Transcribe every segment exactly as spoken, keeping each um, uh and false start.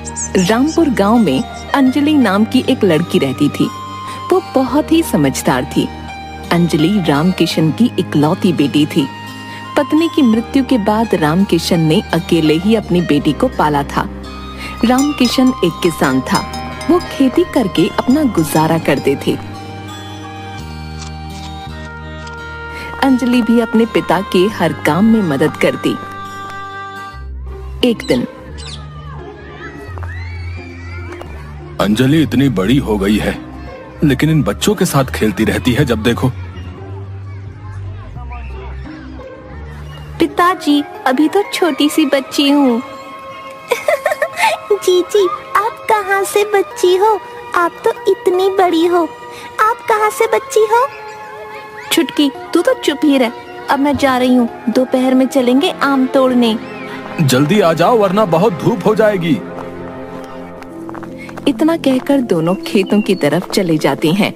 रामपुर गांव में अंजलि नाम की एक लड़की रहती थी। वो बहुत ही समझदार थी। अंजलि रामकिशन की इकलौती बेटी थी। पत्नी की मृत्यु के बाद रामकिशन ने अकेले ही अपनी बेटी को पाला था। रामकिशन एक किसान था। वो खेती करके अपना गुजारा करते थे। अंजलि भी अपने पिता के हर काम में मदद करती। एक दिन अंजलि इतनी बड़ी हो गई है, लेकिन इन बच्चों के साथ खेलती रहती है जब देखो। पिताजी, अभी तो छोटी सी बच्ची हूँ। जीजी, आप कहाँ से बच्ची हो? आप तो इतनी बड़ी हो। आप कहाँ से बच्ची हो? छुटकी, तू तो चुप ही रह। अब मैं जा रही हूँ, दोपहर में चलेंगे आम तोड़ने। जल्दी आ जाओ वरना बहुत धूप हो जाएगी। इतना कहकर दोनों खेतों की तरफ चले जाते हैं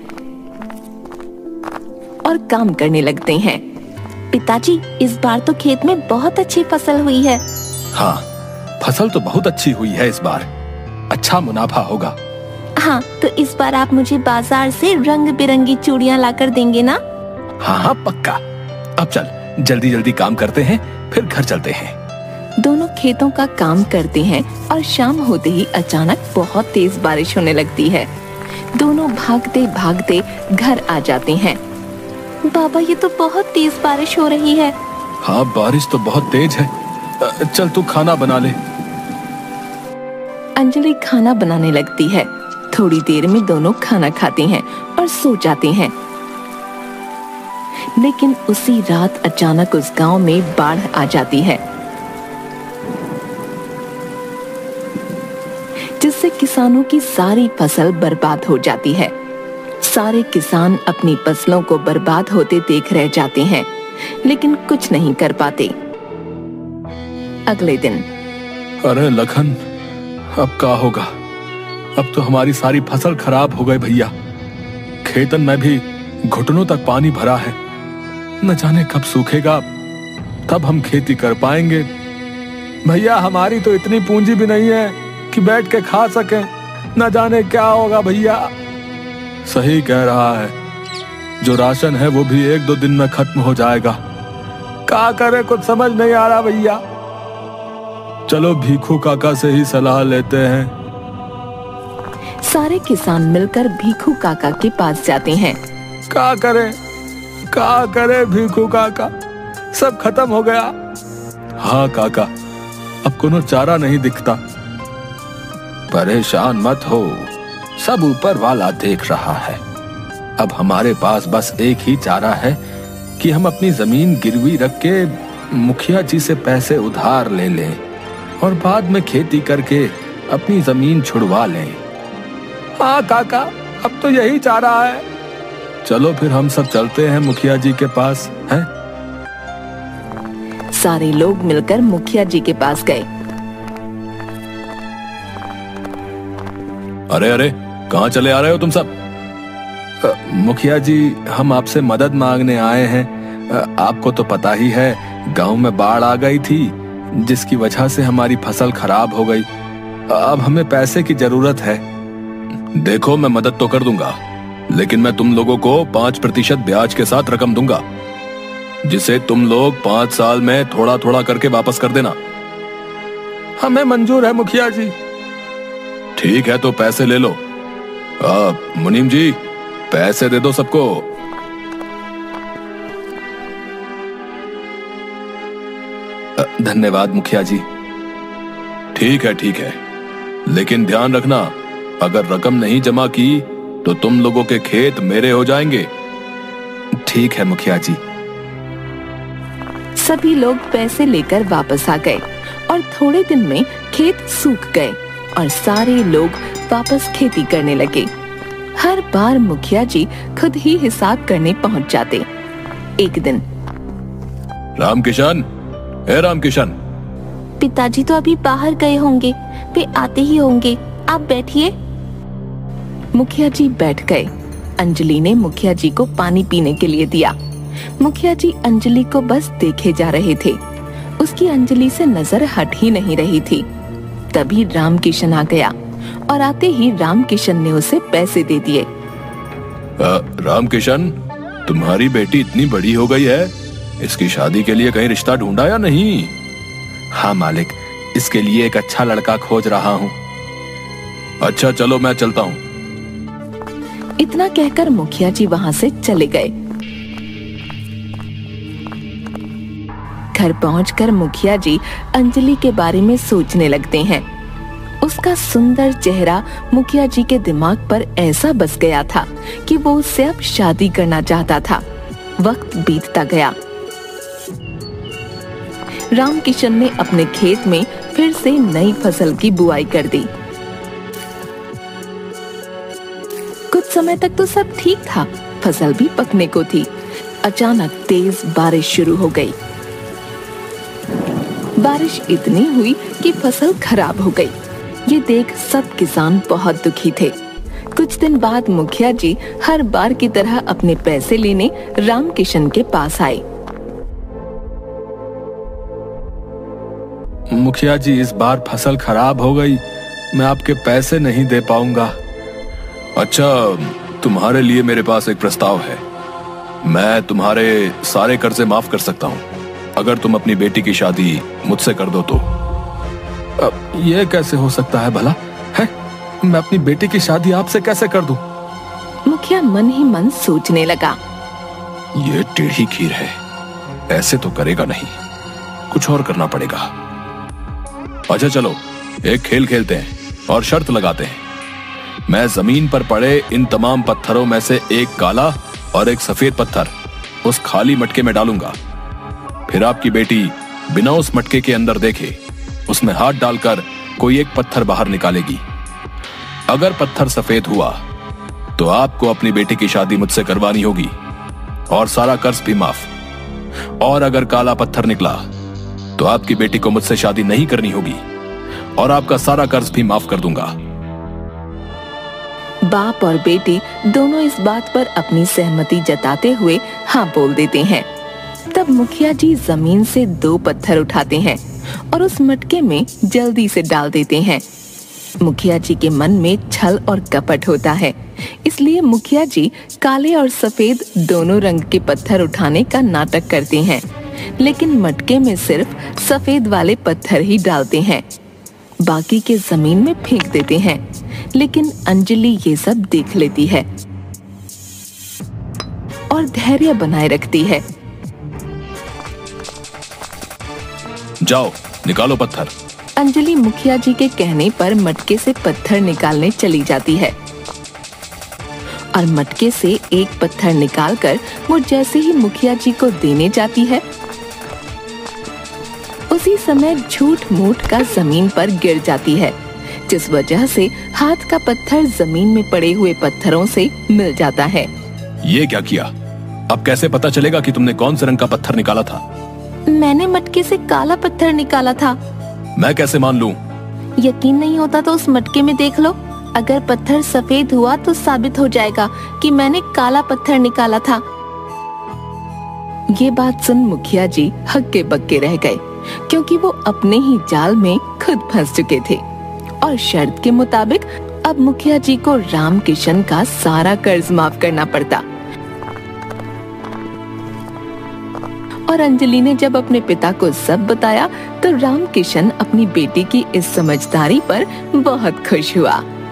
और काम करने लगते हैं। पिताजी, इस बार तो खेत में बहुत अच्छी फसल हुई है। हाँ, फसल तो बहुत अच्छी हुई है इस बार। अच्छा मुनाफा होगा। हाँ, तो इस बार आप मुझे बाजार से रंग बिरंगी चूड़ियाँ लाकर देंगे ना? हाँ हाँ पक्का। अब चल जल्दी जल्दी काम करते हैं, फिर घर चलते हैं। दोनों खेतों का काम करते हैं और शाम होते ही अचानक बहुत तेज बारिश होने लगती है। दोनों भागते भागते घर आ जाते हैं। बाबा, ये तो बहुत तेज बारिश हो रही है। हाँ, बारिश तो बहुत तेज है। चल तू खाना बना ले। अंजलि खाना बनाने लगती है। थोड़ी देर में दोनों खाना खाते हैं और सो जाते हैं। लेकिन उसी रात अचानक उस गांव में बाढ़ आ जाती है, जिससे किसानों की सारी फसल बर्बाद हो जाती है। सारे किसान अपनी फसलों को बर्बाद होते देख रह जाते हैं, लेकिन कुछ नहीं कर पाते। अगले दिन, अरे लखन, अब क्या होगा? अब तो हमारी सारी फसल खराब हो गई भैया। खेतन में भी घुटनों तक पानी भरा है। न जाने कब सूखेगा, तब हम खेती कर पाएंगे। भैया, हमारी तो इतनी पूंजी भी नहीं है कि बैठ के खा सके। न जाने क्या होगा भैया। सही कह रहा है, जो राशन है वो भी एक दो दिन में खत्म हो जाएगा। क्या करे, कुछ समझ नहीं आ रहा भैया। चलो भीखू काका से ही सलाह लेते हैं। सारे किसान मिलकर भीखू काका के पास जाते हैं। क्या करे क्या करे भीखू काका, सब खत्म हो गया। हाँ काका, अब कोनो चारा नहीं दिखता। परेशान मत हो, सब ऊपर वाला देख रहा है। अब हमारे पास बस एक ही चारा है कि हम अपनी जमीन गिरवी रख के मुखिया जी से पैसे उधार ले लें और बाद में खेती करके अपनी जमीन छुड़वा लें। हाँ काका, अब तो यही चारा है। चलो फिर हम सब चलते हैं मुखिया जी के पास, हैं? सारे लोग मिलकर मुखिया जी के पास गए। अरे अरे, कहाँ चले आ रहे हो तुम सब? आ, मुखिया जी, हम आपसे मदद मांगने आए हैं। आ, आपको तो पता ही है, गांव में बाढ़ आ गई थी, जिसकी वजह से हमारी फसल खराब हो गई। अब हमें पैसे की जरूरत है। देखो, मैं मदद तो कर दूंगा, लेकिन मैं तुम लोगों को पांच प्रतिशत ब्याज के साथ रकम दूंगा, जिसे तुम लोग पांच साल में थोड़ा थोड़ा करके वापस कर देना। हमें मंजूर है मुखिया जी। ठीक है, तो पैसे ले लो। आ, मुनीम जी, पैसे दे दो सबको। धन्यवाद मुखिया जी। ठीक है ठीक है, लेकिन ध्यान रखना, अगर रकम नहीं जमा की तो तुम लोगों के खेत मेरे हो जाएंगे। ठीक है मुखिया जी। सभी लोग पैसे लेकर वापस आ गए और थोड़े दिन में खेत सूख गए और सारे लोग वापस खेती करने लगे। हर बार मुखिया जी खुद ही हिसाब करने पहुंच जाते। एक दिन, रामकिशन, ए रामकिशन। पिताजी तो अभी बाहर गए होंगे, वे आते ही होंगे, आप बैठिए। मुखिया जी बैठ गए। अंजलि ने मुखिया जी को पानी पीने के लिए दिया। मुखिया जी अंजलि को बस देखे जा रहे थे। उसकी अंजलि से नजर हट ही नहीं रही थी। तभी राम किशन आ गया और आते ही राम किशन ने उसे पैसे दे दिए। राम किशन, तुम्हारी बेटी इतनी बड़ी हो गई है, इसकी शादी के लिए कहीं रिश्ता ढूंढा या नहीं? हाँ मालिक, इसके लिए एक अच्छा लड़का खोज रहा हूँ। अच्छा चलो मैं चलता हूँ। इतना कहकर मुखिया जी वहां से चले गए। घर पहुंचकर मुखिया जी अंजलि के बारे में सोचने लगते हैं। उसका सुंदर चेहरा मुखिया जी के दिमाग पर ऐसा बस गया था कि वो उससे अब शादी करना चाहता था। वक्त बीतता गया। राम किशन ने अपने खेत में फिर से नई फसल की बुआई कर दी। कुछ समय तक तो सब ठीक था, फसल भी पकने को थी। अचानक तेज बारिश शुरू हो गई। बारिश इतनी हुई कि फसल खराब हो गई। ये देख सब किसान बहुत दुखी थे। कुछ दिन बाद मुखिया जी हर बार की तरह अपने पैसे लेने राम किशन के पास आए। मुखिया जी, इस बार फसल खराब हो गई, मैं आपके पैसे नहीं दे पाऊंगा। अच्छा, तुम्हारे लिए मेरे पास एक प्रस्ताव है। मैं तुम्हारे सारे कर्जे माफ कर सकता हूँ अगर तुम अपनी बेटी की शादी मुझसे कर दो तो। अब ये कैसे हो सकता है भला? है, मैं अपनी बेटी की शादी आपसे कैसे कर दूं? मुखिया मन ही मन सोचने लगा। ये टेढ़ी खीर है, ऐसे तो करेगा नहीं, कुछ और करना पड़ेगा। अच्छा चलो, एक खेल खेलते हैं और शर्त लगाते हैं। मैं जमीन पर पड़े इन तमाम पत्थरों में से एक काला और एक सफेद पत्थर उस खाली मटके में डालूंगा। फिर आपकी बेटी बिना उस मटके के अंदर देखे उसमें हाथ डालकर कोई एक पत्थर बाहर निकालेगी। अगर पत्थर सफेद हुआ तो आपको अपनी बेटी की शादी मुझसे करवानी होगी और सारा कर्ज भी माफ। और अगर काला पत्थर निकला तो आपकी बेटी को मुझसे शादी नहीं करनी होगी और आपका सारा कर्ज भी माफ कर दूंगा। बाप और बेटी दोनों इस बात पर अपनी सहमति जताते हुए हाँ बोल देते हैं। तब मुखिया जी जमीन से दो पत्थर उठाते हैं और उस मटके में जल्दी से डाल देते हैं। मुखिया जी के मन में छल और कपट होता है, इसलिए मुखिया जी काले और सफेद दोनों रंग के पत्थर उठाने का नाटक करते हैं, लेकिन मटके में सिर्फ सफेद वाले पत्थर ही डालते हैं, बाकी के जमीन में फेंक देते हैं। लेकिन अंजलि ये सब देख लेती है और धैर्य बनाए रखती है। जाओ निकालो पत्थर। अंजलि मुखिया जी के कहने पर मटके से पत्थर निकालने चली जाती है और मटके से एक पत्थर निकालकर वो जैसे ही मुखिया जी को देने जाती है, उसी समय झूठ मूठ का जमीन पर गिर जाती है, जिस वजह से हाथ का पत्थर जमीन में पड़े हुए पत्थरों से मिल जाता है। ये क्या किया? अब कैसे पता चलेगा कि तुमने कौन से रंग का पत्थर निकाला था? मैंने मटके से काला पत्थर निकाला था। मैं कैसे मान लूं? यकीन नहीं होता तो उस मटके में देख लो। अगर पत्थर सफेद हुआ तो साबित हो जाएगा कि मैंने काला पत्थर निकाला था। ये बात सुन मुखिया जी हक्के बक्के रह गए, क्योंकि वो अपने ही जाल में खुद फंस चुके थे और शर्त के मुताबिक अब मुखिया जी को राम किशन का सारा कर्ज माफ करना पड़ता। और अंजलि ने जब अपने पिता को सब बताया तो राम किशन अपनी बेटी की इस समझदारी पर बहुत खुश हुआ।